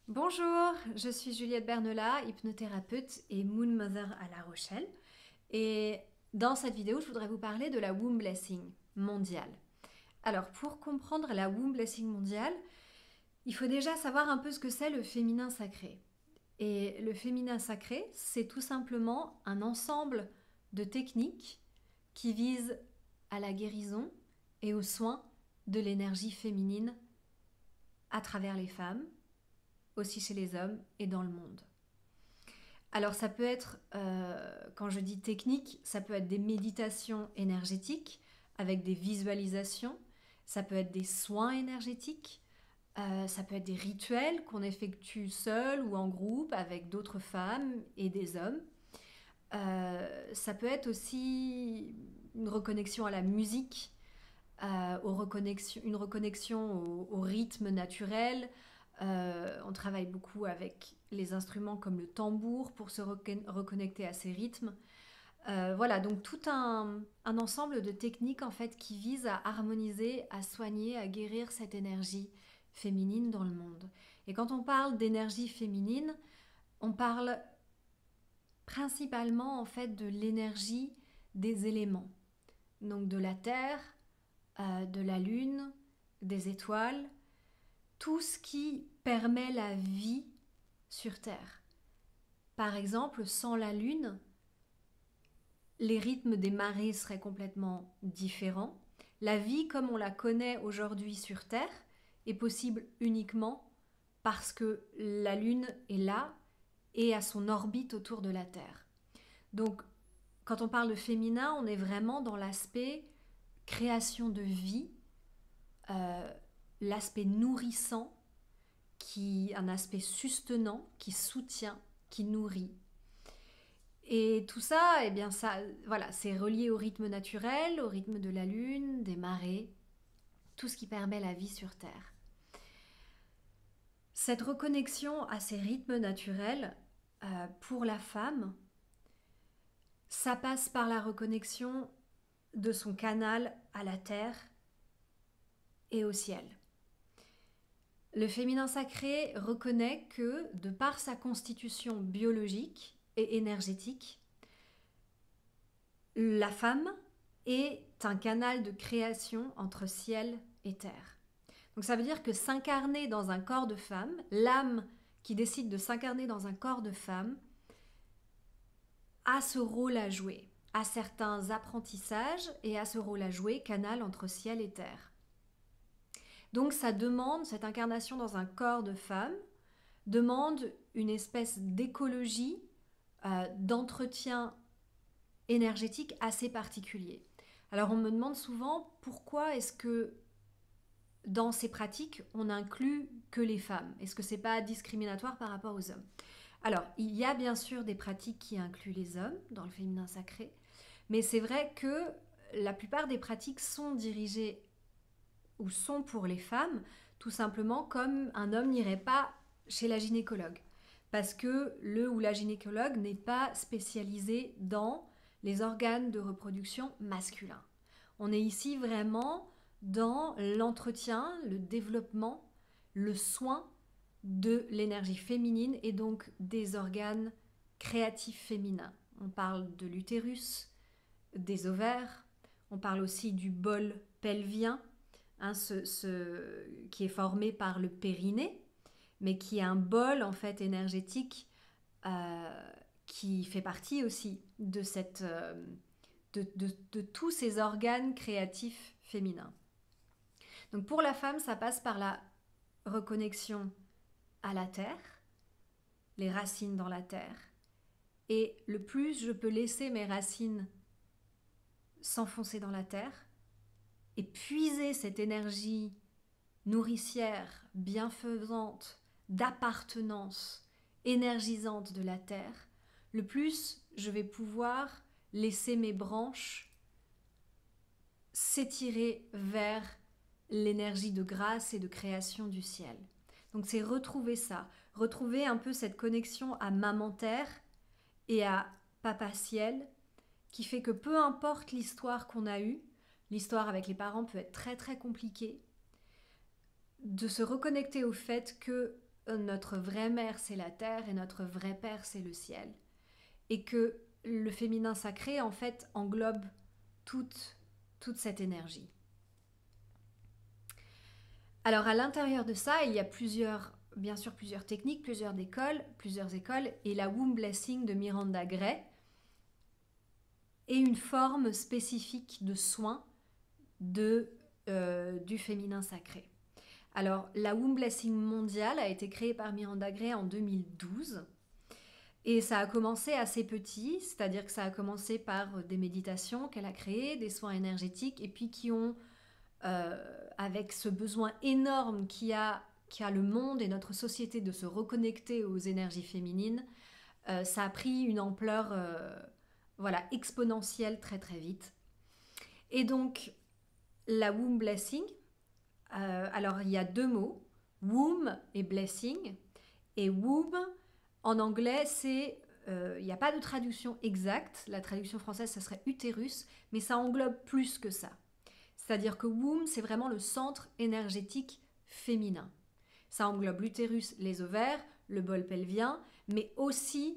Bonjour, je suis Juliette Bernelat, hypnothérapeute et Moon Mother à La Rochelle. Et dans cette vidéo, je voudrais vous parler de la Womb Blessing mondiale. Alors, pour comprendre la Womb Blessing mondiale, il faut déjà savoir un peu ce que c'est le féminin sacré. Et le féminin sacré, c'est tout simplement un ensemble de techniques qui visent à la guérison et aux soins de l'énergie féminine à travers les femmes, aussi chez les hommes et dans le monde. Alors ça peut être, quand je dis technique, ça peut être des méditations énergétiques avec des visualisations, ça peut être des soins énergétiques, ça peut être des rituels qu'on effectue seul ou en groupe avec d'autres femmes et des hommes. Ça peut être aussi une reconnexion à la musique, une reconnexion au rythme naturel. On travaille beaucoup avec les instruments comme le tambour pour se reconnecter à ces rythmes. Voilà, donc tout un ensemble de techniques en fait qui visent à harmoniser, à soigner, à guérir cette énergie féminine dans le monde. Et quand on parle d'énergie féminine, on parle principalement en fait de l'énergie des éléments, donc de la terre, de la lune, des étoiles, tout ce qui permet la vie sur Terre. Par exemple, sans la Lune, les rythmes des marées seraient complètement différents. La vie comme on la connaît aujourd'hui sur Terre est possible uniquement parce que la Lune est là et a son orbite autour de la Terre. Donc, quand on parle de féminin, on est vraiment dans l'aspect création de vie, l'aspect nourrissant, un aspect sustenant, qui soutient, qui nourrit. Et tout ça, eh bien ça, voilà, c'est relié au rythme naturel, au rythme de la lune, des marées, tout ce qui permet la vie sur Terre. Cette reconnexion à ces rythmes naturels, pour la femme, ça passe par la reconnexion de son canal à la Terre et au ciel. Le féminin sacré reconnaît que, de par sa constitution biologique et énergétique, la femme est un canal de création entre ciel et terre. Donc ça veut dire que s'incarner dans un corps de femme, l'âme qui décide de s'incarner dans un corps de femme, a ce rôle à jouer, a certains apprentissages et a ce rôle à jouer, canal entre ciel et terre. Donc ça demande, cette incarnation dans un corps de femme, demande une espèce d'écologie, d'entretien énergétique assez particulier. Alors on me demande souvent pourquoi est-ce que dans ces pratiques on inclut que les femmes? Est-ce que c'est pas discriminatoire par rapport aux hommes? Alors il y a bien sûr des pratiques qui incluent les hommes dans le féminin sacré, mais c'est vrai que la plupart des pratiques sont dirigées ou sont pour les femmes, tout simplement comme un homme n'irait pas chez la gynécologue. Parce que le ou la gynécologue n'est pas spécialisé dans les organes de reproduction masculins. On est ici vraiment dans l'entretien, le développement, le soin de l'énergie féminine et donc des organes créatifs féminins. On parle de l'utérus, des ovaires, on parle aussi du bol pelvien, qui est formé par le périnée, mais qui est un bol en fait énergétique qui fait partie aussi de tous ces organes créatifs féminins. Donc pour la femme, ça passe par la reconnexion à la terre, les racines dans la terre. Et le plus je peux laisser mes racines s'enfoncer dans la terre et puiser cette énergie nourricière, bienfaisante, d'appartenance, énergisante de la terre, le plus je vais pouvoir laisser mes branches s'étirer vers l'énergie de grâce et de création du ciel. Donc c'est retrouver ça, retrouver un peu cette connexion à maman terre et à papa ciel, qui fait que peu importe l'histoire qu'on a eue, l'histoire avec les parents peut être très très compliquée, de se reconnecter au fait que notre vraie mère c'est la terre et notre vrai père c'est le ciel. Et que le féminin sacré en fait englobe toute cette énergie. Alors à l'intérieur de ça, il y a bien sûr plusieurs techniques, plusieurs écoles, et la Womb Blessing de Miranda Gray est une forme spécifique de soin du féminin sacré. Alors la Womb Blessing mondiale a été créée par Miranda Gray en 2012 et ça a commencé assez petit, c'est-à-dire que ça a commencé par des méditations qu'elle a créées, des soins énergétiques et puis qui ont avec ce besoin énorme qu'a le monde et notre société de se reconnecter aux énergies féminines, ça a pris une ampleur exponentielle très très vite. Et donc, la Womb Blessing, alors il y a 2 mots, Womb et Blessing. Et Womb, en anglais, il n'y a pas de traduction exacte. La traduction française, ça serait utérus, mais ça englobe plus que ça. C'est-à-dire que Womb, c'est vraiment le centre énergétique féminin. Ça englobe l'utérus, les ovaires, le bol pelvien, mais aussi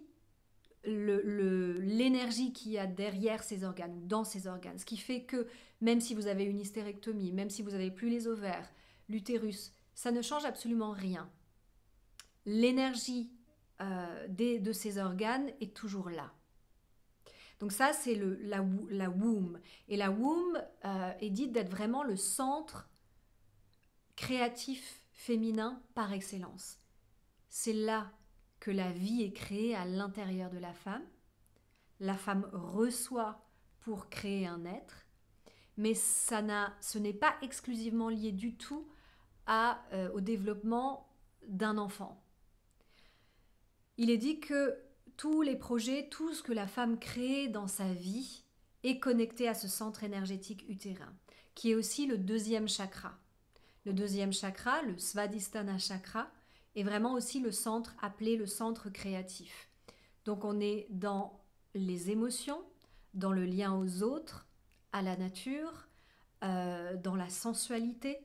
l'énergie qu'il y a derrière ces organes, ou dans ces organes. Ce qui fait que même si vous avez une hystérectomie, même si vous n'avez plus les ovaires, l'utérus, ça ne change absolument rien. L'énergie de ces organes est toujours là. Donc ça, c'est la womb. Et la womb est dite d'être vraiment le centre créatif féminin par excellence. C'est là que la vie est créée à l'intérieur de la femme. La femme reçoit pour créer un être, mais ce n'est pas exclusivement lié du tout au développement d'un enfant. Il est dit que tous les projets, tout ce que la femme crée dans sa vie est connecté à ce centre énergétique utérin, qui est aussi le 2e chakra. Le 2e chakra, le Svadhisthana chakra, est vraiment aussi le centre appelé le centre créatif. Donc on est dans les émotions, dans le lien aux autres, à la nature, dans la sensualité.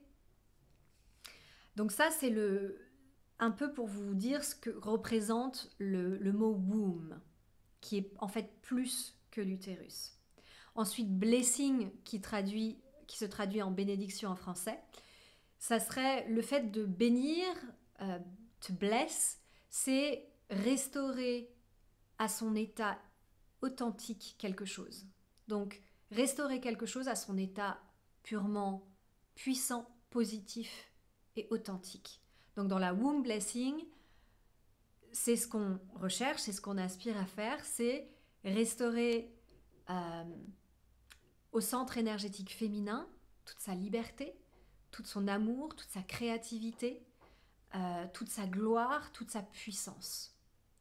Donc ça, c'est un peu pour vous dire ce que représente le mot womb, qui est en fait plus que l'utérus. Ensuite, blessing, qui se traduit en bénédiction en français, ça serait le fait de bénir, to bless, c'est restaurer à son état authentique quelque chose. Donc, restaurer quelque chose à son état purement puissant, positif et authentique. Donc dans la Womb Blessing, c'est ce qu'on recherche, c'est ce qu'on aspire à faire, c'est restaurer au centre énergétique féminin toute sa liberté, tout son amour, toute sa créativité, toute sa gloire, toute sa puissance.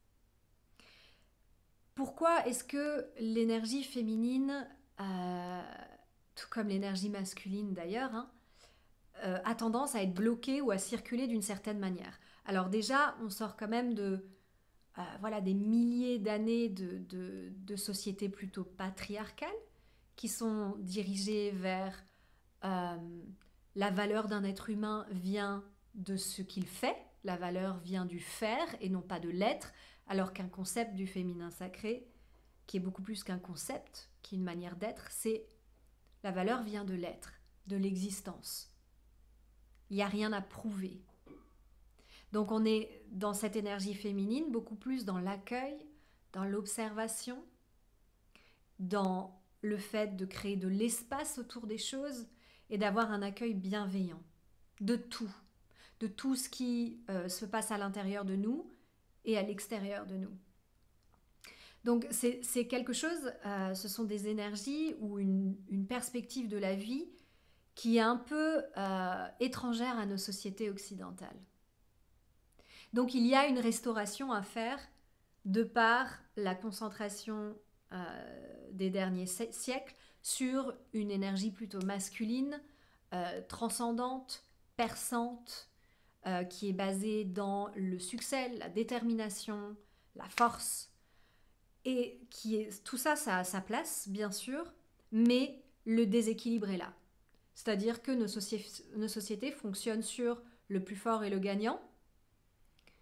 Pourquoi est-ce que l'énergie féminine, tout comme l'énergie masculine d'ailleurs, a tendance à être bloquée ou à circuler d'une certaine manière? Alors déjà, on sort quand même des milliers d'années de sociétés plutôt patriarcales qui sont dirigées vers la valeur d'un être humain vient de ce qu'il fait, la valeur vient du faire et non pas de l'être, alors qu'un concept du féminin sacré, qui est beaucoup plus qu'un concept, qui est une manière d'être, c'est la valeur vient de l'être, de l'existence. Il n'y a rien à prouver. Donc on est dans cette énergie féminine beaucoup plus dans l'accueil, dans l'observation, dans le fait de créer de l'espace autour des choses et d'avoir un accueil bienveillant de tout ce qui se passe à l'intérieur de nous et à l'extérieur de nous. Donc c'est quelque chose, ce sont des énergies ou une perspective de la vie qui est un peu étrangère à nos sociétés occidentales. Donc il y a une restauration à faire de par la concentration des derniers siècles sur une énergie plutôt masculine, transcendante, perçante, qui est basée dans le succès, la détermination, la force, et tout ça a sa place, bien sûr, mais le déséquilibre est là. C'est-à-dire que nos sociétés fonctionnent sur le plus fort et le gagnant,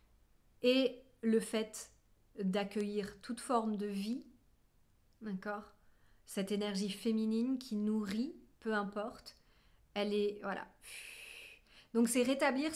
Et le fait d'accueillir toute forme de vie, d'accord, cette énergie féminine qui nourrit, peu importe, elle est, voilà. Donc c'est rétablir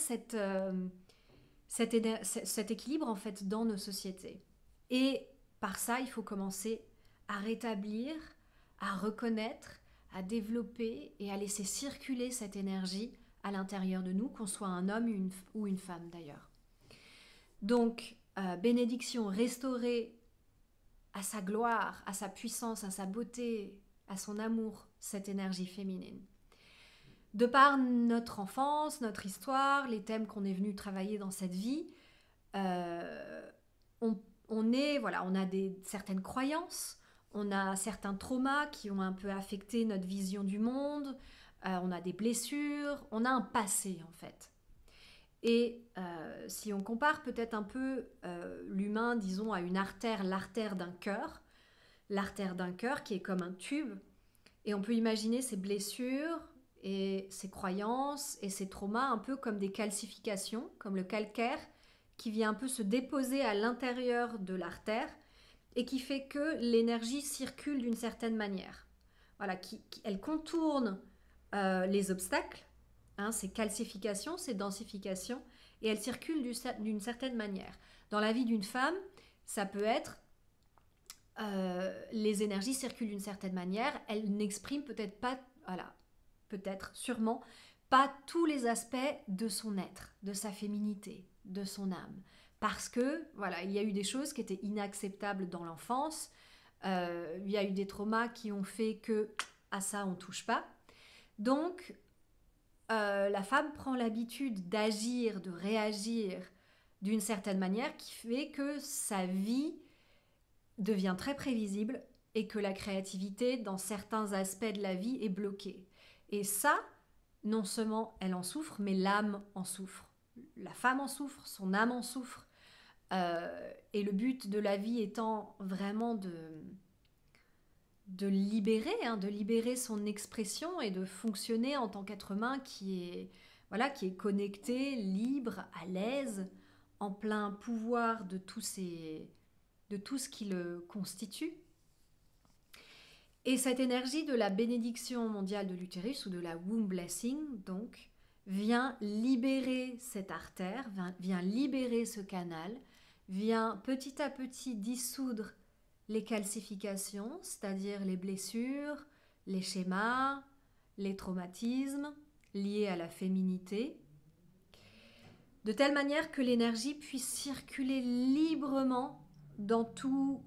cet équilibre en fait dans nos sociétés. Et par ça, il faut commencer à rétablir, à reconnaître, à développer et à laisser circuler cette énergie à l'intérieur de nous, qu'on soit un homme ou une femme d'ailleurs. Donc, bénédiction, restaurer à sa gloire, à sa puissance, à sa beauté, à son amour, cette énergie féminine. De par notre enfance, notre histoire, les thèmes qu'on est venu travailler dans cette vie, on a certaines croyances, on a certains traumas qui ont un peu affecté notre vision du monde, on a des blessures, on a un passé en fait. Et si on compare peut-être un peu l'humain, disons, à une artère, l'artère d'un cœur qui est comme un tube, et on peut imaginer ces blessures et ces croyances et ces traumas un peu comme des calcifications, comme le calcaire qui vient un peu se déposer à l'intérieur de l'artère et qui fait que l'énergie circule d'une certaine manière. Voilà, elle contourne les obstacles, ces calcifications, ces densifications, et elle circule d'une certaine manière. Dans la vie d'une femme, ça peut être les énergies circulent d'une certaine manière, elle n'exprime peut-être pas, voilà, peut-être, sûrement, pas tous les aspects de son être, de sa féminité, de son âme. Parce que, voilà, il y a eu des choses qui étaient inacceptables dans l'enfance, il y a eu des traumas qui ont fait que à ça on ne touche pas. Donc, la femme prend l'habitude d'agir, de réagir d'une certaine manière qui fait que sa vie devient très prévisible et que la créativité dans certains aspects de la vie est bloquée. Et ça, non seulement elle en souffre, mais l'âme en souffre. La femme en souffre, son âme en souffre. Et le but de la vie étant vraiment de libérer son expression et de fonctionner en tant qu'être humain qui est connecté, libre, à l'aise, en plein pouvoir de tout ce qui le constitue. Et cette énergie de la bénédiction mondiale de l'utérus ou de la womb blessing, donc, vient libérer cette artère, vient libérer ce canal, vient petit à petit dissoudre les calcifications, c'est-à-dire les blessures, les schémas, les traumatismes liés à la féminité, de telle manière que l'énergie puisse circuler librement dans tout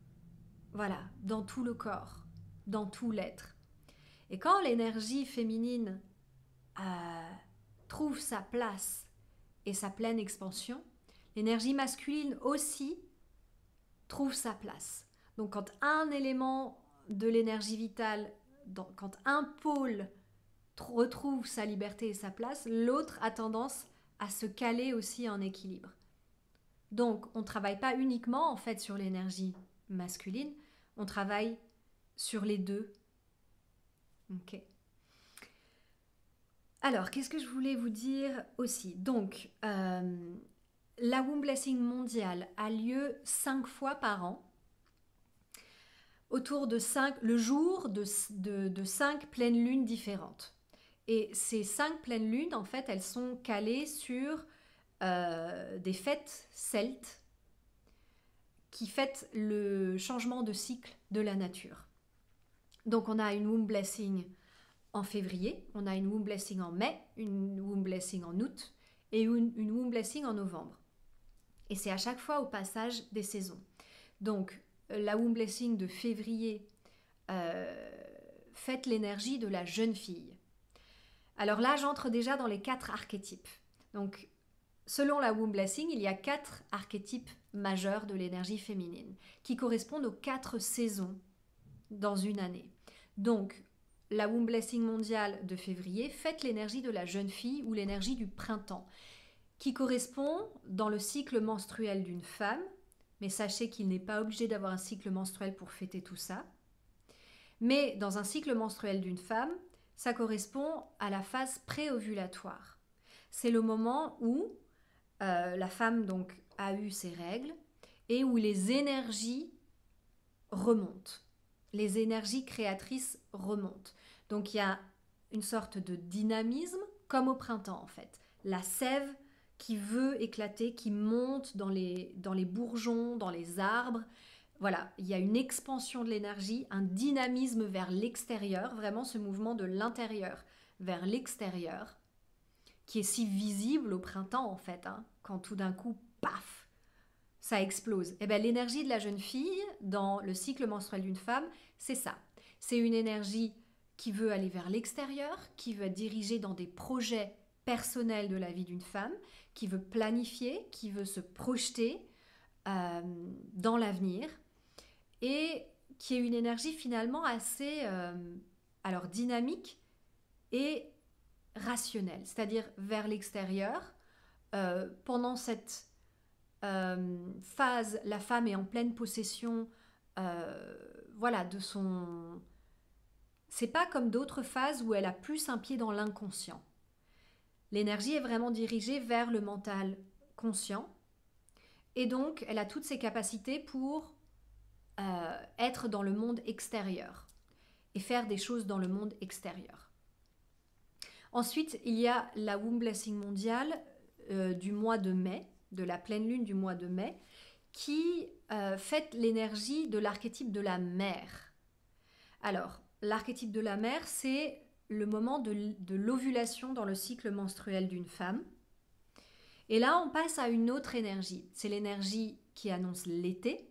le corps, dans tout l'être. Et quand l'énergie féminine trouve sa place et sa pleine expansion, l'énergie masculine aussi trouve sa place. Donc quand un élément de l'énergie vitale, quand un pôle retrouve sa liberté et sa place, l'autre a tendance à se caler aussi en équilibre. Donc on ne travaille pas uniquement en fait sur l'énergie masculine, on travaille sur les deux. Ok. Alors, qu'est-ce que je voulais vous dire aussi? Donc, la Womb Blessing mondiale a lieu 5 fois par an, autour de le jour de 5 pleines lunes différentes. Et ces 5 pleines lunes, en fait, elles sont calées sur des fêtes celtes qui fêtent le changement de cycle de la nature. Donc, on a une Womb Blessing en février, on a une Womb Blessing en mai, une Womb Blessing en août et une Womb Blessing en novembre. Et c'est à chaque fois au passage des saisons. Donc, la Womb Blessing de février fête l'énergie de la jeune fille. Alors là, j'entre déjà dans les 4 archétypes. Donc, selon la Womb Blessing, il y a 4 archétypes majeurs de l'énergie féminine qui correspondent aux 4 saisons dans une année. Donc, la Womb Blessing mondiale de février fête l'énergie de la jeune fille ou l'énergie du printemps, qui correspond dans le cycle menstruel d'une femme, mais sachez qu'il n'est pas obligé d'avoir un cycle menstruel pour fêter tout ça. Mais dans un cycle menstruel d'une femme, ça correspond à la phase préovulatoire. C'est le moment où la femme donc a eu ses règles et où les énergies remontent. Les énergies créatrices remontent. Donc il y a une sorte de dynamisme, comme au printemps en fait. La sève qui veut éclater, qui monte dans les bourgeons, dans les arbres. Voilà, il y a une expansion de l'énergie, un dynamisme vers l'extérieur, vraiment ce mouvement de l'intérieur vers l'extérieur, qui est si visible au printemps en fait, hein, quand tout d'un coup, paf, ça explose. Et bien l'énergie de la jeune fille dans le cycle menstruel d'une femme, c'est ça. C'est une énergie qui veut aller vers l'extérieur, qui veut être dirigée dans des projets personnels de la vie d'une femme, qui veut planifier, qui veut se projeter dans l'avenir et qui est une énergie finalement assez alors dynamique et rationnelle, c'est-à-dire vers l'extérieur. Pendant cette phase, la femme est en pleine possession voilà, de son... C'est pas comme d'autres phases où elle a plus un pied dans l'inconscient. L'énergie est vraiment dirigée vers le mental conscient et donc elle a toutes ses capacités pour être dans le monde extérieur et faire des choses dans le monde extérieur. Ensuite, il y a la Womb Blessing mondiale du mois de mai, de la pleine lune du mois de mai, qui fête l'énergie de l'archétype de la mère. Alors, l'archétype de la mère, c'est le moment de l'ovulation dans le cycle menstruel d'une femme. Et là, on passe à une autre énergie. C'est l'énergie qui annonce l'été.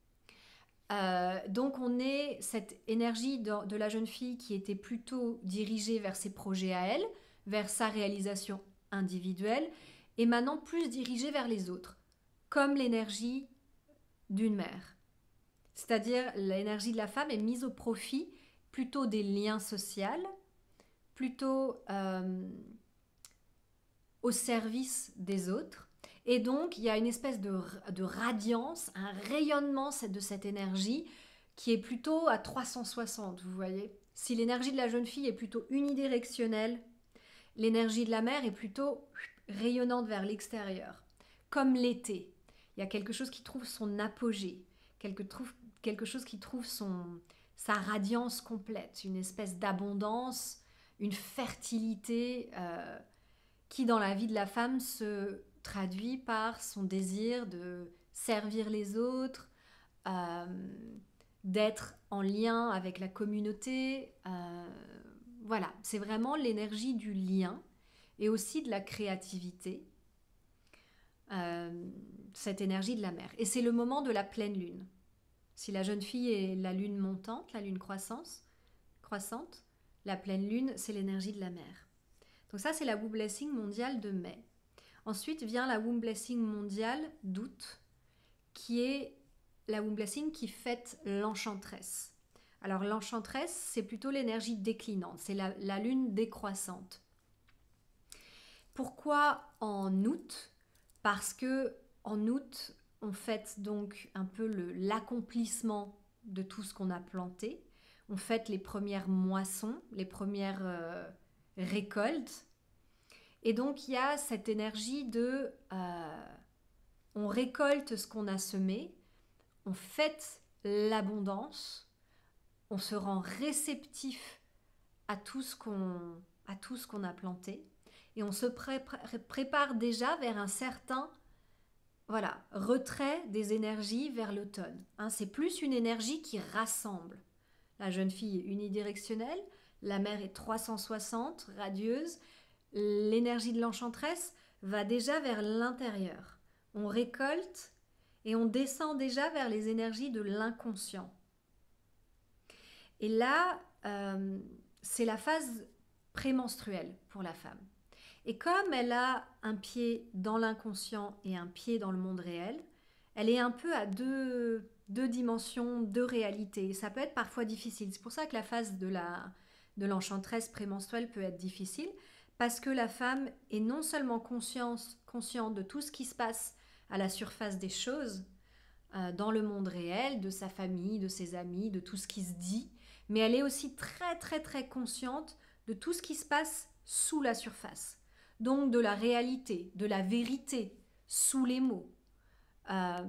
Donc on est cette énergie de la jeune fille qui était plutôt dirigée vers ses projets à elle, vers sa réalisation individuelle, et maintenant plus dirigée vers les autres, comme l'énergie d'une mère. C'est-à-dire l'énergie de la femme est mise au profit plutôt des liens sociaux, plutôt au service des autres. Et donc, il y a une espèce de radiance, un rayonnement de cette énergie qui est plutôt à 360, vous voyez. Si l'énergie de la jeune fille est plutôt unidirectionnelle, l'énergie de la mère est plutôt rayonnante vers l'extérieur. Comme l'été, il y a quelque chose qui trouve son apogée, quelque chose qui trouve sa radiance complète, une espèce d'abondance, une fertilité qui, dans la vie de la femme, se traduit par son désir de servir les autres, d'être en lien avec la communauté. Voilà, c'est vraiment l'énergie du lien et aussi de la créativité, cette énergie de la mère. Et c'est le moment de la pleine lune. Si la jeune fille est la lune montante, la lune croissante, la pleine lune, c'est l'énergie de la mère. Donc ça, c'est la Womb Blessing mondiale de mai. Ensuite vient la Womb Blessing mondiale d'août, qui est la Womb Blessing qui fête l'enchanteresse. Alors l'enchanteresse, c'est plutôt l'énergie déclinante, c'est la lune décroissante. Pourquoi en août? Parce que en août, on fête donc un peu l'accomplissement de tout ce qu'on a planté. On fête les premières moissons, les premières récoltes. Et donc, il y a cette énergie de... on récolte ce qu'on a semé, on fête l'abondance, on se rend réceptif à tout ce qu'on a planté et on se prépare déjà vers un certain retrait des énergies vers l'automne. Hein, c'est plus une énergie qui rassemble. La jeune fille est unidirectionnelle, la mère est 360, radieuse. L'énergie de l'enchanteresse va déjà vers l'intérieur. On récolte et on descend déjà vers les énergies de l'inconscient. Et là, c'est la phase prémenstruelle pour la femme. Et comme elle a un pied dans l'inconscient et un pied dans le monde réel, elle est un peu à deux dimensions, deux réalités. Ça peut être parfois difficile. C'est pour ça que la phase de l'enchanteresse prémenstruelle peut être difficile, parce que la femme est non seulement consciente de tout ce qui se passe à la surface des choses, dans le monde réel, de sa famille, de ses amis, de tout ce qui se dit, mais elle est aussi très très très consciente de tout ce qui se passe sous la surface. Donc de la réalité, de la vérité, sous les mots. Euh,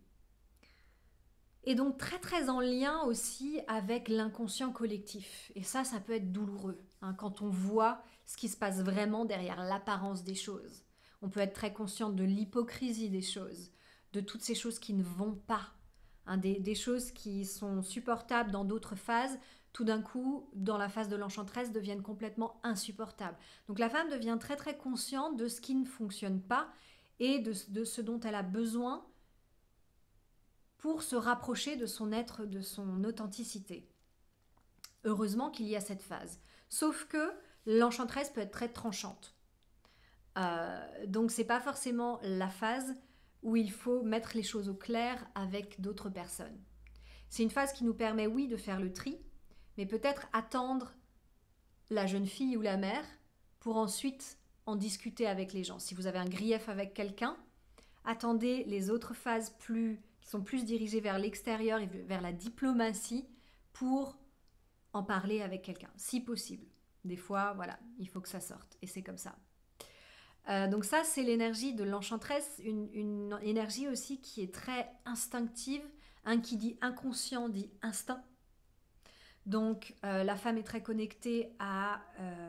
et donc très très en lien aussi avec l'inconscient collectif. Et ça peut être douloureux, hein, quand on voit ce qui se passe vraiment derrière l'apparence des choses. On peut être très conscient de l'hypocrisie des choses, de toutes ces choses qui ne vont pas, hein, des choses qui sont supportables dans d'autres phases, tout d'un coup, dans la phase de l'enchanteresse, deviennent complètement insupportables. Donc la femme devient très très consciente de ce qui ne fonctionne pas et de ce dont elle a besoin pour se rapprocher de son être, de son authenticité. Heureusement qu'il y a cette phase. Sauf que l'enchanteresse peut être très tranchante. Donc c'est pas forcément la phase où il faut mettre les choses au clair avec d'autres personnes. C'est une phase qui nous permet, oui, de faire le tri, mais peut-être attendre la jeune fille ou la mère pour ensuite en discuter avec les gens. Si vous avez un grief avec quelqu'un, attendez les autres phases qui sont plus dirigées vers l'extérieur et vers la diplomatie pour en parler avec quelqu'un, si possible. Des fois, voilà, il faut que ça sorte et c'est comme ça. Donc ça, c'est l'énergie de l'enchanteresse, une énergie aussi qui est très instinctive. Qui dit inconscient dit instinct. Donc la femme est très connectée à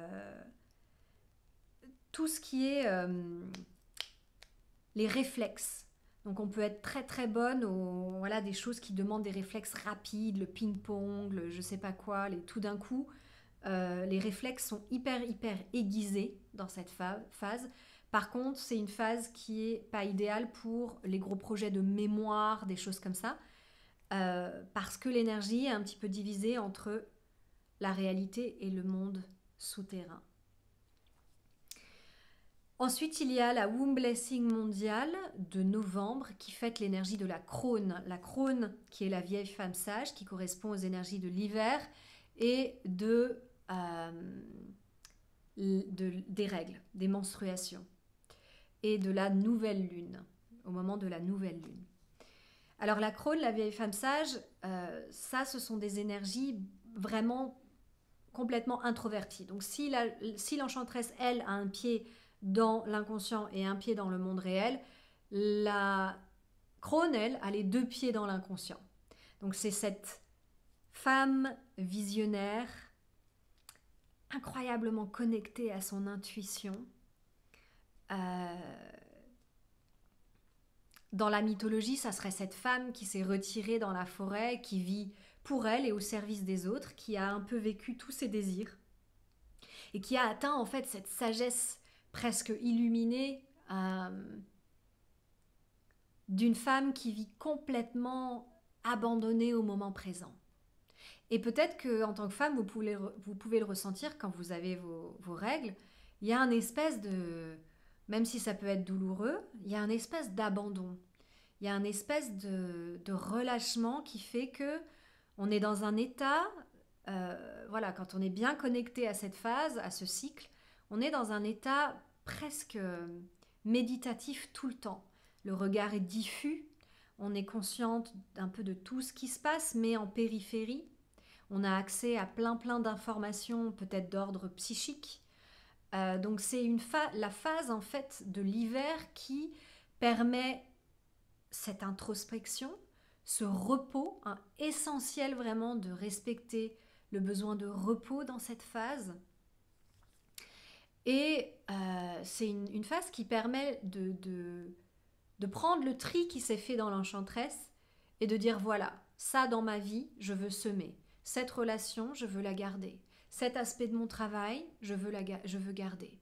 tout ce qui est les réflexes. Donc on peut être très très bonne aux des choses qui demandent des réflexes rapides, le ping-pong, le je sais pas quoi, tout d'un coup. Les réflexes sont hyper aiguisés dans cette phase. Par contre, c'est une phase qui est pas idéale pour les gros projets de mémoire, des choses comme ça, parce que l'énergie est un petit peu divisée entre la réalité et le monde souterrain. Ensuite, il y a la Womb Blessing mondiale de novembre qui fête l'énergie de la crone. La crone qui est la vieille femme sage qui correspond aux énergies de l'hiver et des règles, des menstruations et de la nouvelle lune, au moment de la nouvelle lune. Alors la crone, la vieille femme sage, ce sont des énergies vraiment complètement introverties. Donc si l'enchanteresse, elle, a un pied dans l'inconscient et un pied dans le monde réel, la crone, elle, a les deux pieds dans l'inconscient. Donc c'est cette femme visionnaire, incroyablement connectée à son intuition. Dans la mythologie, ça serait cette femme qui s'est retirée dans la forêt, qui vit pour elle et au service des autres, qui a un peu vécu tous ses désirs et qui a atteint en fait cette sagesse presque illuminée d'une femme qui vit complètement abandonnée au moment présent. Et peut-être qu'en tant que femme, vous pouvez le ressentir quand vous avez vos règles. Il y a une espèce de... Même si ça peut être douloureux, il y a une espèce d'abandon. Il y a une espèce de relâchement qui fait que on est dans un état... quand on est bien connecté à cette phase, à ce cycle, on est dans un état presque méditatif tout le temps. Le regard est diffus, on est consciente un peu de tout ce qui se passe, mais en périphérie. On a accès à plein d'informations, peut-être d'ordre psychique. Donc c'est la phase en fait de l'hiver qui permet cette introspection, ce repos, essentiel vraiment de respecter le besoin de repos dans cette phase. Et c'est une phase qui permet de prendre le tri qui s'est fait dans l'enchanteresse et de dire voilà, ça dans ma vie, je veux semer. Cette relation, je veux la garder. Cet aspect de mon travail, je veux garder.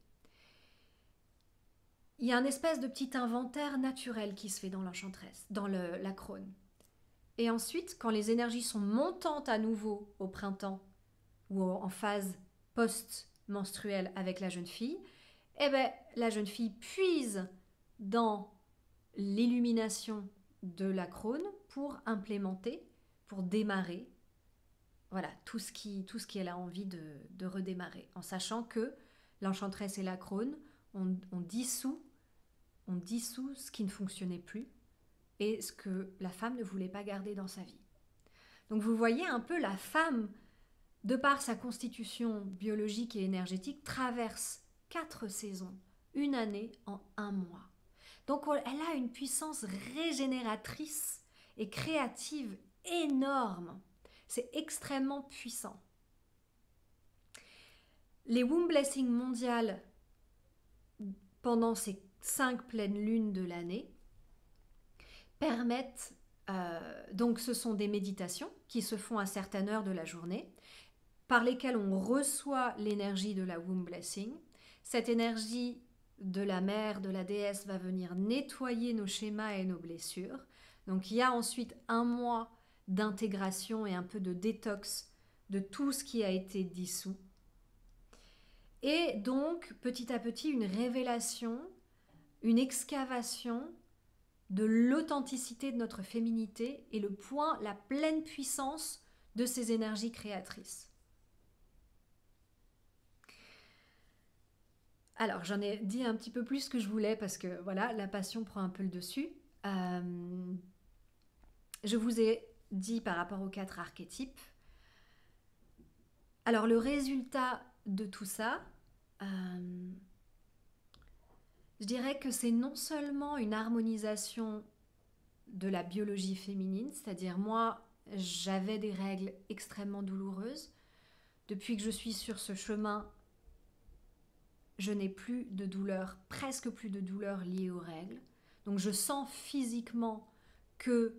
Il y a un espèce de petit inventaire naturel qui se fait dans l'enchanteresse, dans la crone. Et ensuite, quand les énergies sont montantes à nouveau au printemps ou en phase post-menstruelle avec la jeune fille, la jeune fille puise dans l'illumination de la crone pour implémenter, pour démarrer tout ce qu'elle a envie de redémarrer, en sachant que l'enchanteresse et la crone, on dissout ce qui ne fonctionnait plus et ce que la femme ne voulait pas garder dans sa vie. Donc vous voyez un peu la femme, de par sa constitution biologique et énergétique, traverse 4 saisons, une année en 1 mois. Donc elle a une puissance régénératrice et créative énorme. C'est extrêmement puissant. Les Womb Blessings mondiales, pendant ces 5 pleines lunes de l'année, permettent, donc ce sont des méditations qui se font à certaines heures de la journée, par lesquelles on reçoit l'énergie de la Womb Blessing. Cette énergie de la mère, de la déesse, va venir nettoyer nos schémas et nos blessures. Donc il y a ensuite un mois d'intégration et un peu de détox de tout ce qui a été dissous. Et donc, petit à petit, une révélation, une excavation de l'authenticité de notre féminité et le point, la pleine puissance de ces énergies créatrices. Alors, j'en ai dit un petit peu plus que je voulais parce que, voilà, la passion prend un peu le dessus. Je vous ai dit par rapport aux 4 archétypes. Alors, le résultat de tout ça, je dirais que c'est non seulement une harmonisation de la biologie féminine, c'est-à-dire moi, j'avais des règles extrêmement douloureuses. Depuis que je suis sur ce chemin, je n'ai plus de douleur, presque plus de douleur liée aux règles. Donc je sens physiquement que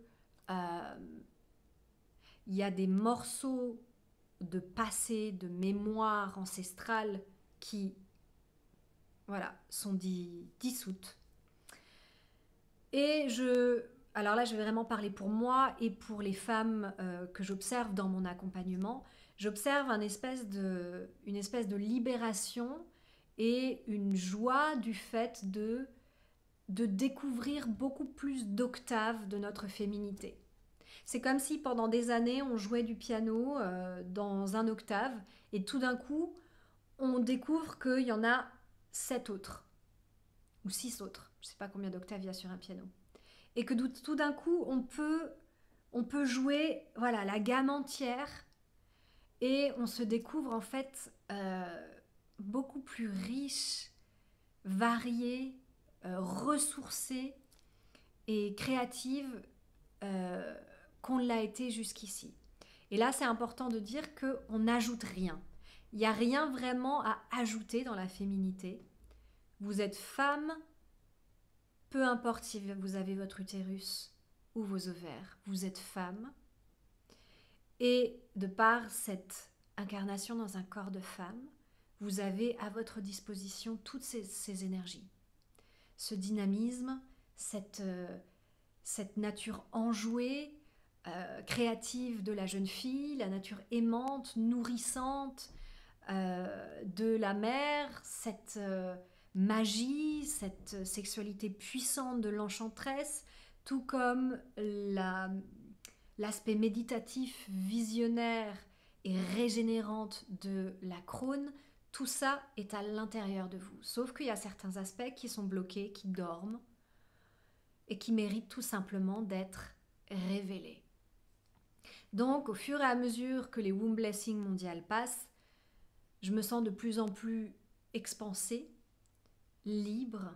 il y a des morceaux de passé, de mémoire ancestrale qui sont dissoutes. Et alors là, je vais vraiment parler pour moi et pour les femmes que j'observe dans mon accompagnement. J'observe une espèce de libération et une joie du fait de découvrir beaucoup plus d'octaves de notre féminité. C'est comme si pendant des années, on jouait du piano dans un octave et tout d'un coup, on découvre qu'il y en a 7 autres ou 6 autres. Je ne sais pas combien d'octaves il y a sur un piano. Et que tout d'un coup, on peut jouer la gamme entière et on se découvre en fait beaucoup plus riche, variée, ressourcée et créative qu'on l'a été jusqu'ici. Et là, c'est important de dire qu'on n'ajoute rien. Il n'y a rien vraiment à ajouter dans la féminité. Vous êtes femme, peu importe si vous avez votre utérus ou vos ovaires, vous êtes femme. Et de par cette incarnation dans un corps de femme, vous avez à votre disposition toutes ces énergies. Ce dynamisme, cette nature enjouée, créative de la jeune fille, la nature aimante, nourrissante de la mère, cette magie, cette sexualité puissante de l'enchanteresse, tout comme l'aspect méditatif, visionnaire et régénérante de la crone. Tout ça est à l'intérieur de vous. Sauf qu'il y a certains aspects qui sont bloqués, qui dorment et qui méritent tout simplement d'être révélés. Donc, au fur et à mesure que les Womb Blessings mondiales passent, je me sens de plus en plus expansée, libre,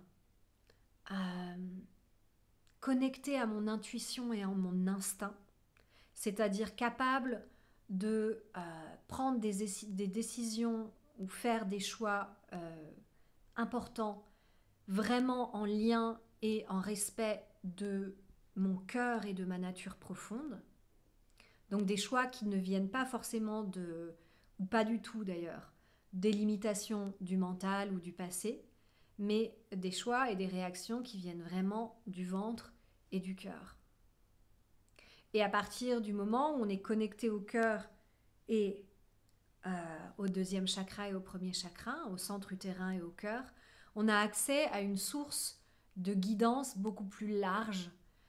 connectée à mon intuition et à mon instinct, c'est-à-dire capable de prendre des décisions ou faire des choix importants, vraiment en lien et en respect de mon cœur et de ma nature profonde. Donc des choix qui ne viennent pas forcément ou pas du tout d'ailleurs, des limitations du mental ou du passé, mais des choix et des réactions qui viennent vraiment du ventre et du cœur. Et à partir du moment où on est connecté au cœur et au 2e chakra et au 1er chakra, au centre utérin et au cœur, on a accès à une source de guidance beaucoup plus large,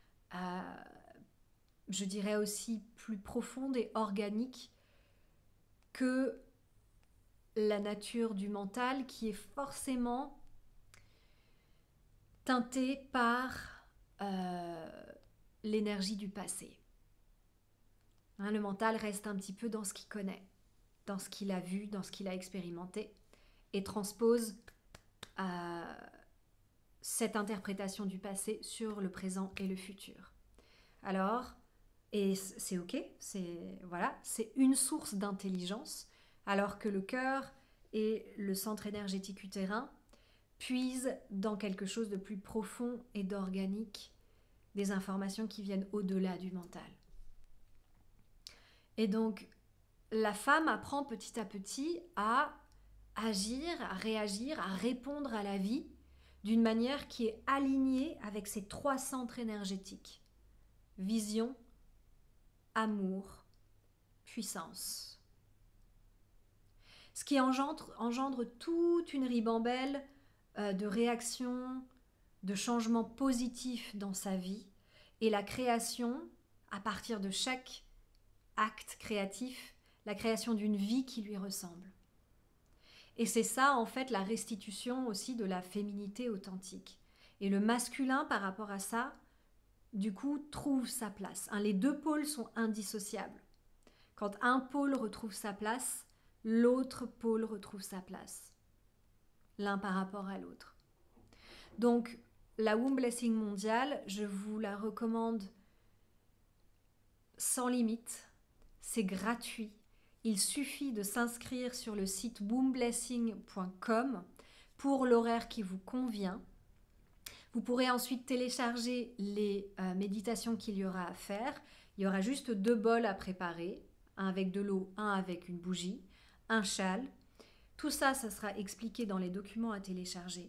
je dirais aussi plus profonde et organique que la nature du mental qui est forcément teintée par l'énergie du passé. Le mental reste un petit peu dans ce qu'il connaît, dans ce qu'il a vu, dans ce qu'il a expérimenté, et transpose cette interprétation du passé sur le présent et le futur. Alors, et c'est ok, c'est une source d'intelligence, alors que le cœur et le centre énergétique utérin puisent dans quelque chose de plus profond et d'organique, des informations qui viennent au-delà du mental. Et donc, la femme apprend petit à petit à agir, à réagir, à répondre à la vie d'une manière qui est alignée avec ses 3 centres énergétiques. Vision, amour, puissance. Ce qui engendre toute une ribambelle de réactions, de changements positifs dans sa vie et la création, à partir de chaque acte créatif, la création d'une vie qui lui ressemble. Et c'est ça, en fait, la restitution aussi de la féminité authentique. Et le masculin, par rapport à ça, du coup, trouve sa place. Les 2 pôles sont indissociables. Quand un pôle retrouve sa place, l'autre pôle retrouve sa place. L'un par rapport à l'autre. Donc, la Womb Blessing mondiale, je vous la recommande sans limite. C'est gratuit. Il suffit de s'inscrire sur le site wombblessing.com pour l'horaire qui vous convient. Vous pourrez ensuite télécharger les méditations qu'il y aura à faire. Il y aura juste 2 bols à préparer, un avec de l'eau, un avec une bougie, un châle. Tout ça, ça sera expliqué dans les documents à télécharger.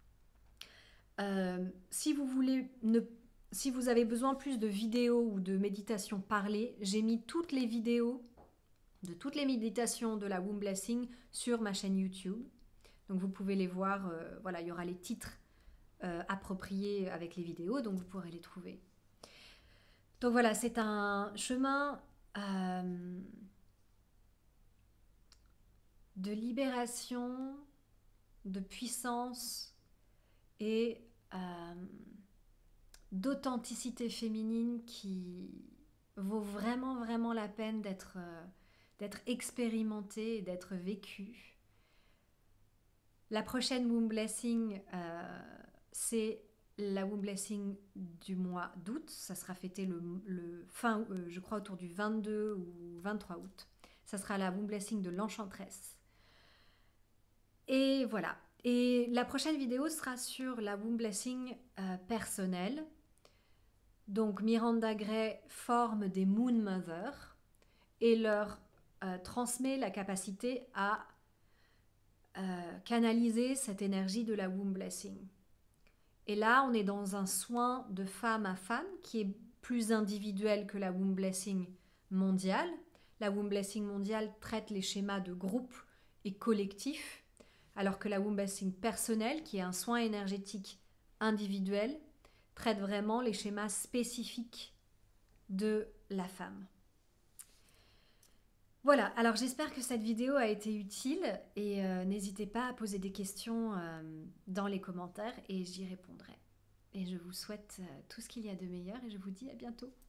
Si vous avez besoin plus de vidéos ou de méditations parlées, j'ai mis toutes les vidéos de toutes les méditations de la Womb Blessing sur ma chaîne YouTube. Donc vous pouvez les voir, il y aura les titres appropriés avec les vidéos, donc vous pourrez les trouver. Donc voilà, c'est un chemin de libération, de puissance et d'authenticité féminine qui vaut vraiment, vraiment la peine d'être expérimenté et d'être vécu. La prochaine Womb Blessing, c'est la Womb Blessing du mois d'août. Ça sera fêté je crois autour du 22 ou 23 août. Ça sera la Womb Blessing de l'Enchantresse. Et voilà. Et la prochaine vidéo sera sur la Womb Blessing personnelle. Donc Miranda Gray forme des Moon Mothers et leur transmet la capacité à canaliser cette énergie de la Womb Blessing. Et là, on est dans un soin de femme à femme qui est plus individuel que la Womb Blessing mondiale. La Womb Blessing mondiale traite les schémas de groupe et collectif, alors que la Womb Blessing personnelle, qui est un soin énergétique individuel, traite vraiment les schémas spécifiques de la femme. Voilà, alors j'espère que cette vidéo a été utile et n'hésitez pas à poser des questions dans les commentaires et j'y répondrai. Et je vous souhaite tout ce qu'il y a de meilleur et je vous dis à bientôt.